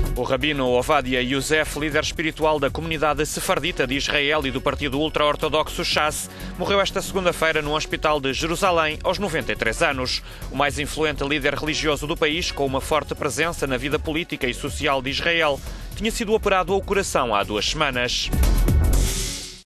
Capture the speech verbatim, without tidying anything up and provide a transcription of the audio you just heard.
O rabino Ovadia Yosef, líder espiritual da comunidade sefardita de Israel e do partido ultra-ortodoxo Shas, morreu esta segunda-feira no hospital de Jerusalém, aos noventa e três anos. O mais influente líder religioso do país, com uma forte presença na vida política e social de Israel, tinha sido operado ao coração há duas semanas.